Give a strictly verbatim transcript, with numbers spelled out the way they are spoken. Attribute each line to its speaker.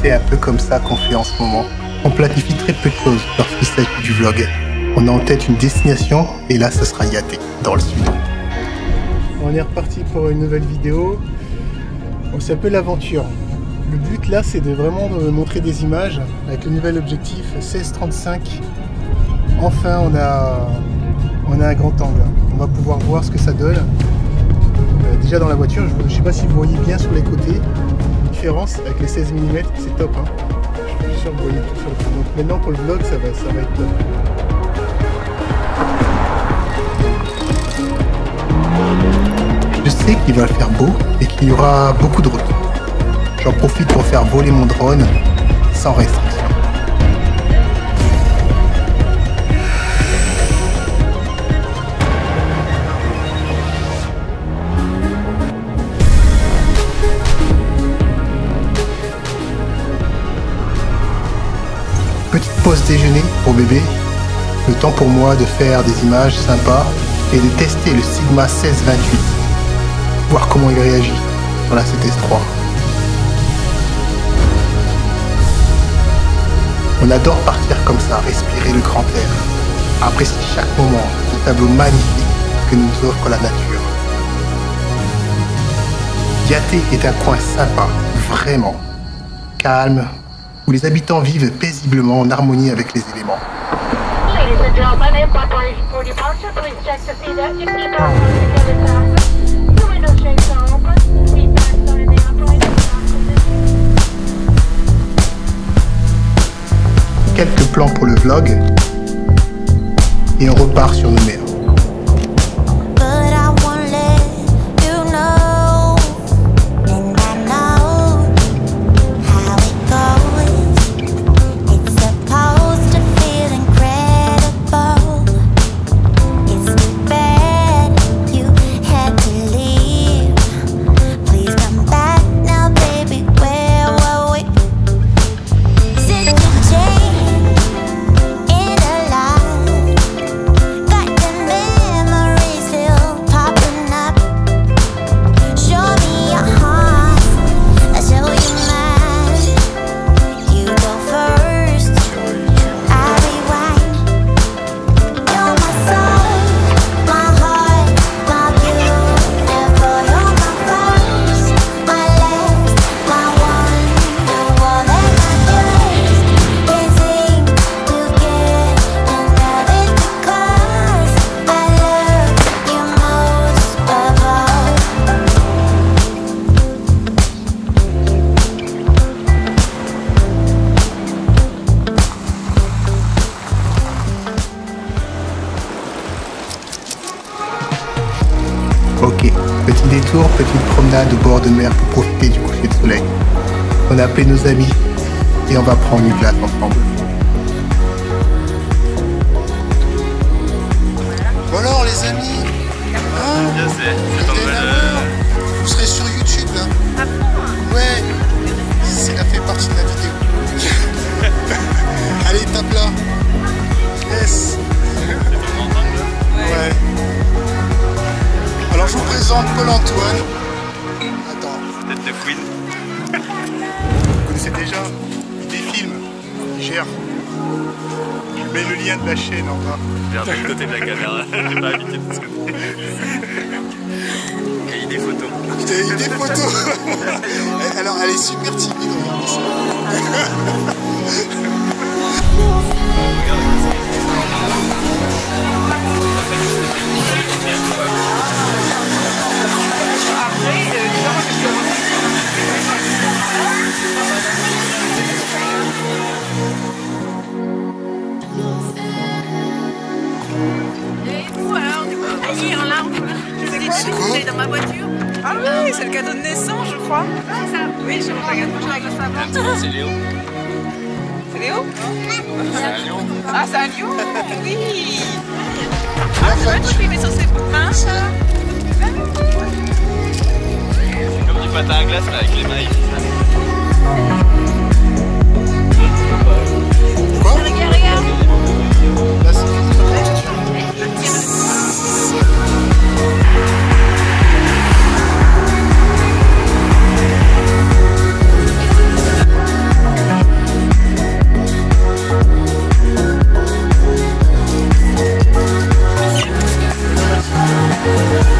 Speaker 1: C'est un peu comme ça qu'on fait en ce moment. On planifie très peu de choses lorsqu'il s'agit du vlog. On a en tête une destination et là, ce sera Yaté, dans le sud. On est reparti pour une nouvelle vidéo. On s'appelle l'aventure. Le but là, c'est de vraiment de montrer des images avec le nouvel objectif seize trente-cinq. Enfin, on a, on a un grand angle. On va pouvoir voir ce que ça donne. Euh, déjà dans la voiture, je ne sais pas si vous voyez bien sur les côtés. Différence avec les seize millimètres, c'est top. Hein. Je suis sûr que vous voyez tout sur le coup. Donc maintenant pour le vlog, ça va, ça va être top. Je sais qu'il va faire beau et qu'il y aura beaucoup de routes. J'en profite pour faire voler mon drone sans restriction. Petite pause déjeuner pour bébé. Le temps pour moi de faire des images sympas et de tester le Sigma seize vingt-huit. Voir comment il réagit sur la C T S trois. On adore partir comme ça, respirer le grand air, apprécier chaque moment, ce tableau magnifique que nous offre la nature. Yaté est un coin sympa, vraiment calme, où les habitants vivent paisiblement en harmonie avec les éléments. Quelques plans pour le vlog et on repart sur nos mers. Ok, petit détour, petite promenade au bord de mer pour profiter du coucher de soleil. On a appelé nos amis et on va prendre une glace ensemble.
Speaker 2: Bon alors les amis, hein,
Speaker 3: je sais, c'est pas mal. Euh...
Speaker 2: Vous serez sur YouTube là.
Speaker 4: Ah bon?
Speaker 2: Ouais, ça fait partie de la vidéo. Allez, tape là. Yes.
Speaker 3: C'est ton ensemble là?
Speaker 2: Ouais. Alors je vous présente Paul-Antoine. Attends.
Speaker 3: Tête de Queen.
Speaker 2: Vous connaissez déjà des films qui gèrent. Je mets le lien de la chaîne en bas.
Speaker 3: J'ai un peu le côté de la caméra. J'ai pas habité de ce côté. Il y a des photos.
Speaker 2: Il y a des photos. Alors elle est super timide, regardez ça.
Speaker 4: C'est dans ma voiture.
Speaker 5: Ah oui, c'est le cadeau de naissance, je crois.
Speaker 4: C'est ça. Oui, je regarde moi avec le savon.
Speaker 3: C'est Léo.
Speaker 5: C'est Léo?
Speaker 3: C'est un lion.
Speaker 5: Ah, c'est un lion? Oui.
Speaker 4: Ah, c'est vrai, tu mets sur ses mains, ça.
Speaker 3: C'est comme du patin à glace là, avec les mailles.
Speaker 2: Quoi?
Speaker 4: Regarde, regarde.
Speaker 2: Là, c'est...
Speaker 1: Bye.